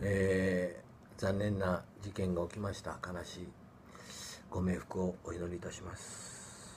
残念な事件が起きました。悲しいご冥福をお祈りいたします。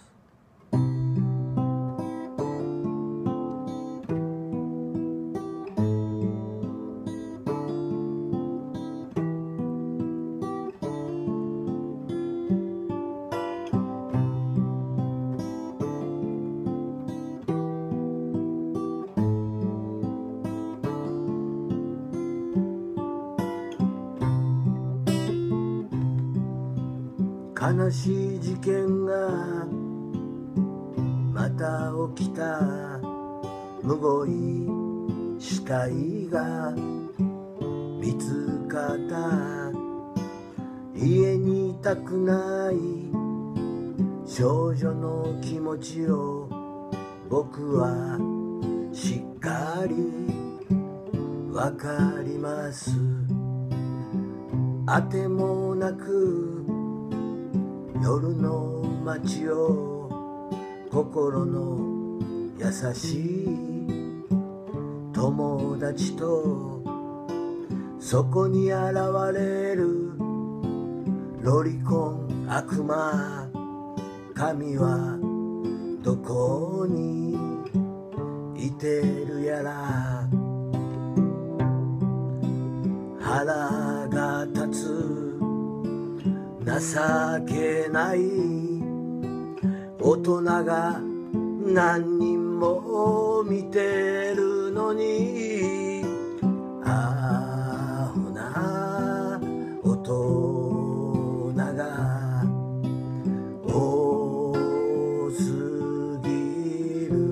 悲しい事件がまた起きた。むごい死体が見つかった。家にいたくない少女の気持ちを僕はしっかりわかります。あてもなく夜の街を心の優しい友達と、そこに現れるロリコン悪魔。神はどこにいてるやら。腹が立つ情けない大人が何人も見てるのに、アホな大人が多すぎる。